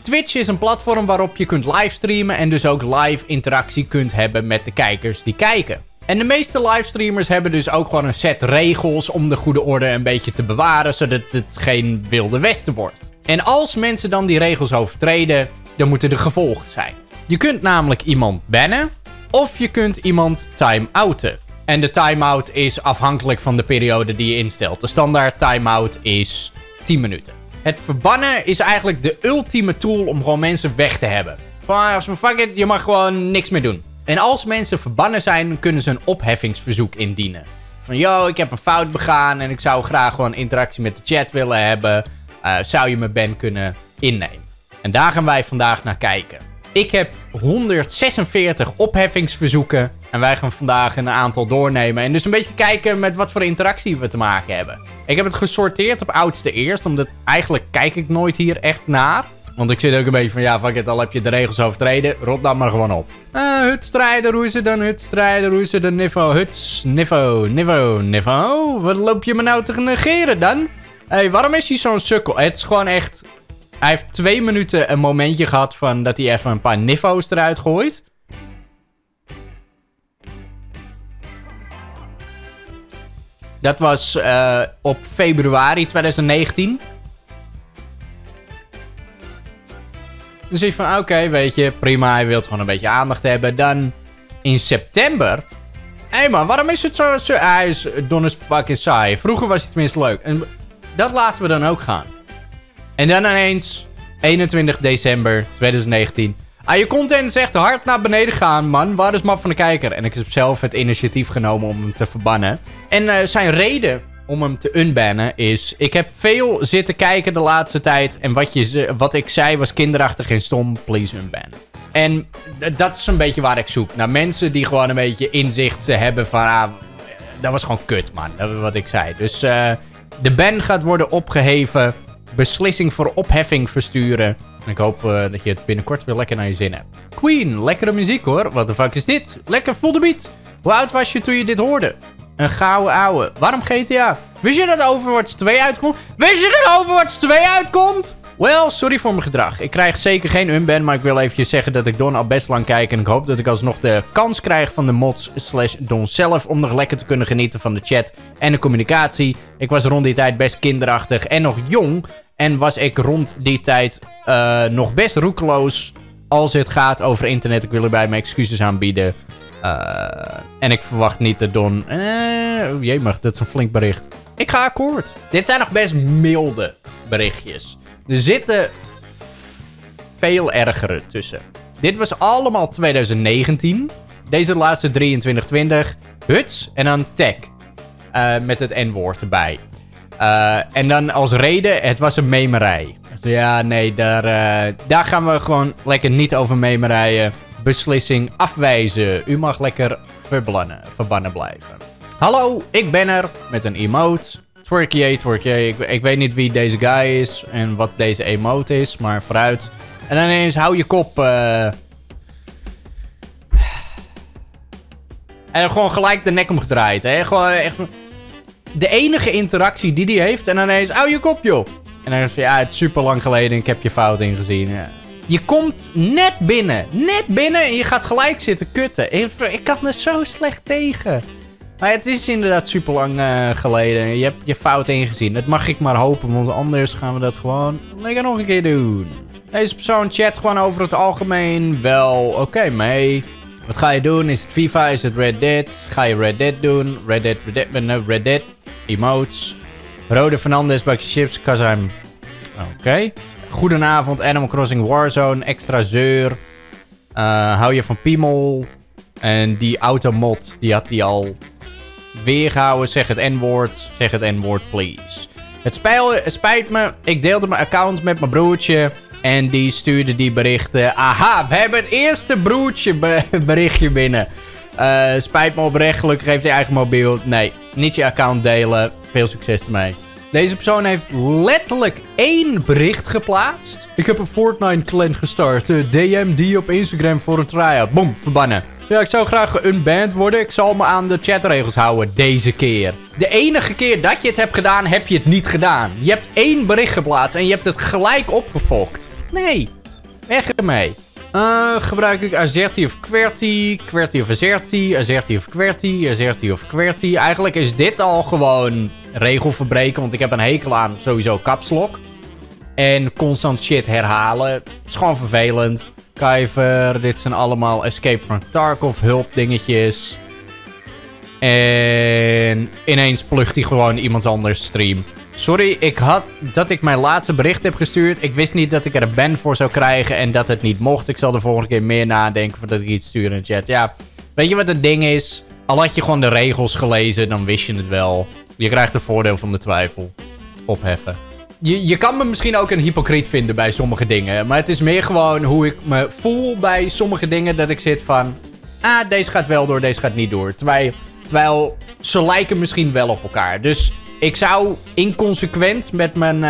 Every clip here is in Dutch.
Twitch is een platform waarop je kunt livestreamen en dus ook live interactie kunt hebben met de kijkers die kijken. En de meeste livestreamers hebben dus ook gewoon een set regels om de goede orde een beetje te bewaren, zodat het geen wilde westen wordt. En als mensen dan die regels overtreden, dan moeten er gevolgen zijn. Je kunt namelijk iemand bannen, of je kunt iemand time-outen. En de time-out is afhankelijk van de periode die je instelt. De standaard time-out is 10 minuten. Het verbannen is eigenlijk de ultieme tool om gewoon mensen weg te hebben. Van, fuck it, je mag gewoon niks meer doen. En als mensen verbannen zijn, kunnen ze een opheffingsverzoek indienen. Van, yo, ik heb een fout begaan en ik zou graag gewoon interactie met de chat willen hebben. Zou je mijn ban kunnen innemen? En daar gaan wij vandaag naar kijken. Ik heb 146 opheffingsverzoeken. En wij gaan vandaag een aantal doornemen. En dus een beetje kijken met wat voor interactie we te maken hebben. Ik heb het gesorteerd op oudste eerst. Omdat eigenlijk kijk ik nooit hier echt naar. Want ik zit ook een beetje van, ja, fuck it, al heb je de regels overtreden. Rot dan maar gewoon op. Hutstrijder, hoe is het dan? Hutstrijder, hoe is het dan? Niffo, huts, niffo, niffo, niffo. Wat loop je me nou te negeren dan? Hé, waarom is hij zo'n sukkel? Het is gewoon echt... Hij heeft 2 minuten een momentje gehad van dat hij even een paar niffo's eruit gooit. Dat was op februari 2019. Dan zie je van, oké, weet je, prima, hij wil gewoon een beetje aandacht hebben. Dan in september... Hé man, waarom is het zo... Hij is dom as fucking saai. Vroeger was hij tenminste leuk. En dat laten we dan ook gaan. En dan ineens, 21 december 2019. Je content is echt hard naar beneden gaan, man. Waar is Map van de Kijker? En ik heb zelf het initiatief genomen om hem te verbannen. En zijn reden om hem te unbannen is... Ik heb veel zitten kijken de laatste tijd. En wat ik zei was kinderachtig en stom. Please unban. En dat is een beetje waar ik zoek. Naar mensen die gewoon een beetje inzicht hebben van... dat was gewoon kut, man. Dat was wat ik zei. Dus de ban gaat worden opgeheven... Beslissing voor opheffing versturen. En ik hoop dat je het binnenkort weer lekker naar je zin hebt. Queen, lekkere muziek hoor. What the fuck is dit? Lekker full the beat. Hoe oud was je toen je dit hoorde? Een gouden ouwe. Waarom GTA? Wist je dat Overwatch 2 uitkomt? Wist je dat Overwatch 2 uitkomt? Wel, sorry voor mijn gedrag. Ik krijg zeker geen unban, maar ik wil eventjes zeggen dat ik Don al best lang kijk. En ik hoop dat ik alsnog de kans krijg van de mods / Don zelf om nog lekker te kunnen genieten van de chat en de communicatie. Ik was rond die tijd best kinderachtig en nog jong. En was ik rond die tijd nog best roekeloos als het gaat over internet. Ik wil erbij mijn excuses aanbieden. En ik verwacht niet dat Don... jemig, dat is een flink bericht. Ik ga akkoord. Dit zijn nog best milde berichtjes. Er zitten veel ergere tussen. Dit was allemaal 2019. Deze laatste 2320. Huts en dan tech. Met het N-woord erbij. En dan als reden, het was een memerij. Ja, nee, daar gaan we gewoon lekker niet over memerijen. Beslissing afwijzen. U mag lekker verbannen blijven. Hallo, ik ben er met een emote. Twerkie. Ik weet niet wie deze guy is en wat deze emote is, maar vooruit. En dan ineens hou je kop. En gewoon gelijk de nek omgedraaid, hè. Gewoon echt... De enige interactie die hij heeft en dan ineens, hou je kop, joh. En dan is ja, het is super lang geleden, ik heb je fout ingezien. Ja. Je komt net binnen en je gaat gelijk zitten kutten. Ik kan er zo slecht tegen. Maar het is inderdaad super lang geleden. Je hebt je fout ingezien. Dat mag ik maar hopen, want anders gaan we dat gewoon lekker nog een keer doen. Deze persoon chat gewoon over het algemeen wel oké mee. Wat ga je doen? Is het FIFA? Is het Reddit? Ga je Reddit doen? Reddit. Emotes. Rode Fernandez, bakje chips, cause I'm... Oké. Goedenavond, Animal Crossing Warzone, extra zeur. Hou je van piemel? En die automod, die had hij al weergehouden. Zeg het N-woord, please. Het spijt me, ik deelde mijn account met mijn broertje. En die stuurde die berichten. Aha, we hebben het eerste broertje berichtje binnen. Spijt me oprecht, gelukkig heeft hij eigen mobiel. Nee, niet je account delen. Veel succes ermee. Deze persoon heeft letterlijk 1 bericht geplaatst. Ik heb een Fortnite clan gestart. DM die op Instagram voor een try-out. Boom, verbannen. Ja, ik zou graag geunband worden. Ik zal me aan de chatregels houden deze keer. De enige keer dat je het hebt gedaan, heb je het niet gedaan. Je hebt 1 bericht geplaatst en je hebt het gelijk opgefokt. Nee, Weg ermee. Gebruik ik Azerty of QWERTY, QWERTY of Azerty, Azerty of QWERTY, Azerty of QWERTY. Eigenlijk is dit al gewoon regelverbreken, want ik heb een hekel aan sowieso caps lock. En constant shit herhalen. Is gewoon vervelend. Kyver, dit zijn allemaal Escape from Tarkov hulp dingetjes. En ineens plugt hij gewoon iemand anders stream. Sorry, dat ik mijn laatste bericht heb gestuurd. Ik wist niet dat ik er een ban voor zou krijgen en dat het niet mocht. Ik zal de volgende keer meer nadenken voordat ik iets stuur in de chat. Ja, weet je wat het ding is? Al had je gewoon de regels gelezen, dan wist je het wel. Je krijgt een voordeel van de twijfel. Opheffen. Je kan me misschien ook een hypocriet vinden bij sommige dingen. Maar het is meer gewoon hoe ik me voel bij sommige dingen. Dat ik zit van... deze gaat wel door, deze gaat niet door. Terwijl ze lijken misschien wel op elkaar. Dus ik zou inconsequent met mijn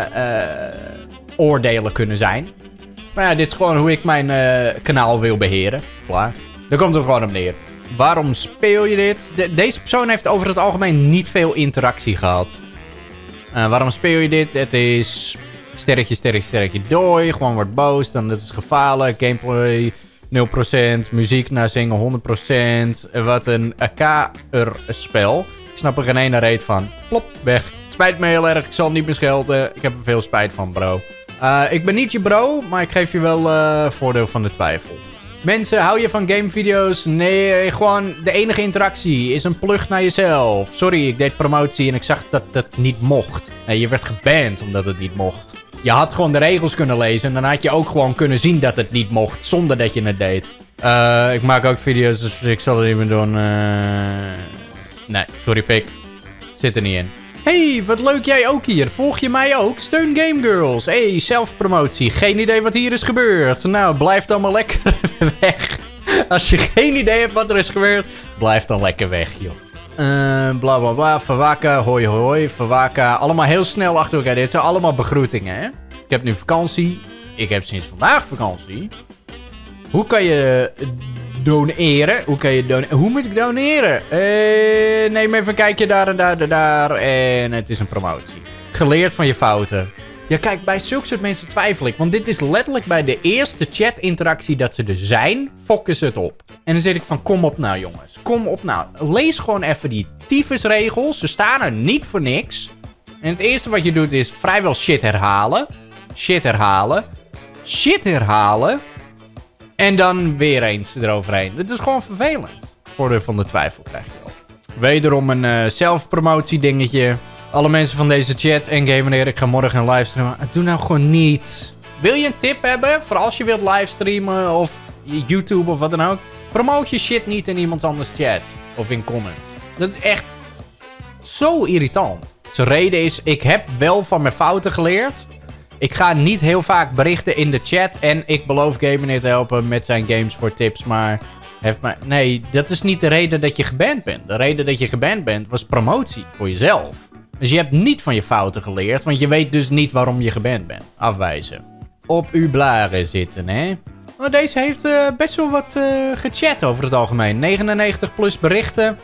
oordelen kunnen zijn. Maar ja, dit is gewoon hoe ik mijn kanaal wil beheren. Klaar. Daar komt het gewoon op neer. Waarom speel je dit? Deze persoon heeft over het algemeen niet veel interactie gehad. Waarom speel je dit? Het is sterretje, sterretje, sterretje, dooi. Gewoon wordt boos. Dan dat is gevaarlijk. Gameplay 0%. Muziek naar zingen 100%. Wat een AK-spel. Ik snap er geen ene reet van. Plop, weg. Het spijt me heel erg. Ik zal niet meer schelden. Ik heb er veel spijt van, bro. Ik ben niet je bro, maar ik geef je wel voordeel van de twijfel. Mensen, hou je van gamevideo's? Nee, gewoon de enige interactie is een plug naar jezelf. Sorry, ik deed promotie en ik zag dat dat niet mocht. Nee, je werd geband omdat het niet mocht. Je had gewoon de regels kunnen lezen en dan had je ook gewoon kunnen zien dat het niet mocht, zonder dat je het deed. Ik maak ook video's, dus ik zal het niet meer doen. Nee, sorry pik. Zit er niet in. Hey, wat leuk jij ook hier. Volg je mij ook? Steun Game Girls. Hey, zelfpromotie. Geen idee wat hier is gebeurd. Nou, blijf dan maar lekker weg. Als je geen idee hebt wat er is gebeurd, blijf dan lekker weg, joh. Bla bla bla. Verwaka, hoi hoi. Verwaka. Allemaal heel snel achter elkaar. Dit zijn allemaal begroetingen, hè? Ik heb nu vakantie. Ik heb sinds vandaag vakantie. Hoe kan je doneren? Hoe moet ik doneren? Neem even een kijkje daar en daar en daar. En het is een promotie. Geleerd van je fouten. Ja, kijk, bij zulke soort mensen twijfel ik. Want dit is letterlijk bij de eerste chat-interactie dat ze er zijn, fokken ze het op. En dan zit ik van, kom op nou jongens. Kom op nou. Lees gewoon even die tyfusregels. Ze staan er niet voor niks. En het eerste wat je doet is vrijwel shit herhalen. Shit herhalen. Shit herhalen. En dan weer eens eroverheen. Het is gewoon vervelend. Voordeel van de twijfel krijg je wel. Wederom een zelfpromotie dingetje. Alle mensen van deze chat en gamer, ik ga morgen een livestreamen. Doe nou gewoon niet. Wil je een tip hebben voor als je wilt livestreamen of YouTube of wat dan ook? Promote je shit niet in iemand anders chat of in comments. Dat is echt zo irritant. Zijn reden is, ik heb wel van mijn fouten geleerd. Ik ga niet heel vaak berichten in de chat. En ik beloof Gamer te helpen met zijn games voor tips. Maar nee, dat is niet de reden dat je geband bent. De reden dat je geband bent was promotie voor jezelf. Dus je hebt niet van je fouten geleerd. Want je weet dus niet waarom je geband bent. Afwijzen. Op uw blaren zitten, hè. Oh, deze heeft best wel wat gechat over het algemeen. 99 plus berichten.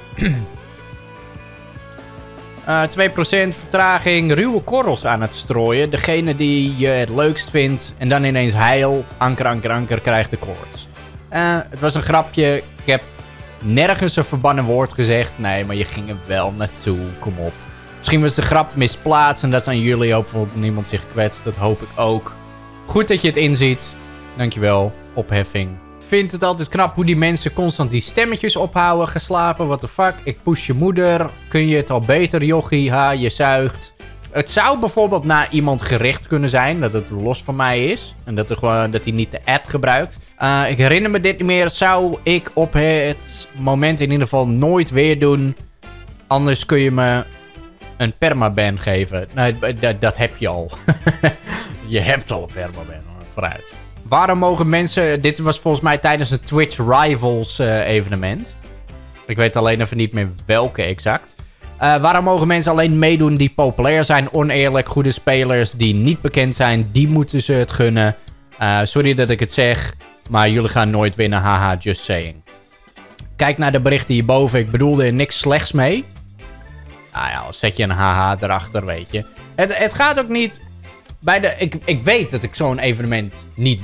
2% vertraging, ruwe korrels aan het strooien. Degene die je het leukst vindt en dan ineens heil, anker, anker, anker, krijgt de koorts. Het was een grapje. Ik heb nergens een verbannen woord gezegd. Nee, maar je ging er wel naartoe. Kom op. Misschien was de grap misplaatst en dat is aan jullie. Hopelijk niemand zich kwetst. Dat hoop ik ook. Goed dat je het inziet. Dankjewel. Opheffing. Vind het altijd knap hoe die mensen constant die stemmetjes ophouden. Geslapen, what the fuck. Ik push je moeder. Kun je het al beter, jochie? Ha, je zuigt. Het zou bijvoorbeeld naar iemand gericht kunnen zijn. Dat het los van mij is. En dat hij niet de ad gebruikt. Ik herinner me dit niet meer. Zou ik op het moment in ieder geval nooit weer doen. Anders kun je me een permaban geven. Nee, dat heb je al. Je hebt al een permaban. Vooruit. Waarom mogen mensen... Dit was volgens mij tijdens het Twitch Rivals evenement. Ik weet alleen even niet meer welke exact. Waarom mogen mensen alleen meedoen die populair zijn? Oneerlijk, goede spelers die niet bekend zijn. Die moeten ze het gunnen. Sorry dat ik het zeg. Maar jullie gaan nooit winnen. Haha, just saying. Kijk naar de berichten hierboven. Ik bedoelde er niks slechts mee. Nou ja, zet je een haha erachter, weet je. Het gaat ook niet... Ik weet dat ik zo'n evenement niet win.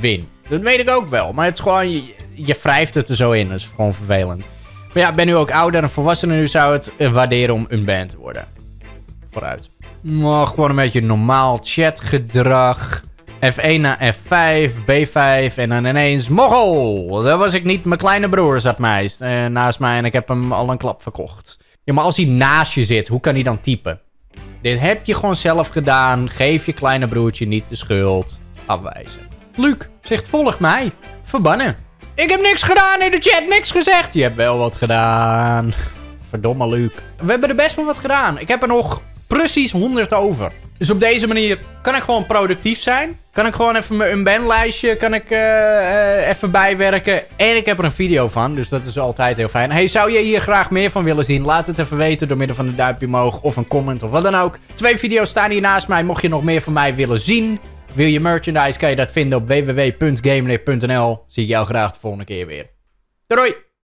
Dat weet ik ook wel. Maar het is gewoon, je wrijft het er zo in. Dat is gewoon vervelend. Maar ja, ik ben nu ook ouder en volwassener. Nu zou het waarderen om unbanned te worden. Vooruit. Maar gewoon een beetje normaal chatgedrag. F1 naar F5, B5 en dan ineens Mogol. Dat was ik niet. Mijn kleine broer zat naast mij en ik heb hem al een klap verkocht. Ja, maar als hij naast je zit, hoe kan hij dan typen? Dit heb je gewoon zelf gedaan. Geef je kleine broertje niet de schuld. Afwijzen. Luc zegt volg mij. Verbannen. Ik heb niks gedaan in de chat. Niks gezegd. Je hebt wel wat gedaan. Verdomme Luc. We hebben er best wel wat gedaan. Ik heb er nog precies 100 over. Dus op deze manier kan ik gewoon productief zijn. Kan ik gewoon even mijn unban-lijstje even bijwerken. En ik heb er een video van, dus dat is altijd heel fijn. Hey, zou je hier graag meer van willen zien? Laat het even weten door middel van een duimpje omhoog of een comment of wat dan ook. 2 video's staan hier naast mij, mocht je nog meer van mij willen zien. Wil je merchandise, kan je dat vinden op www.gameray.nl. Zie ik jou graag de volgende keer weer. Doei!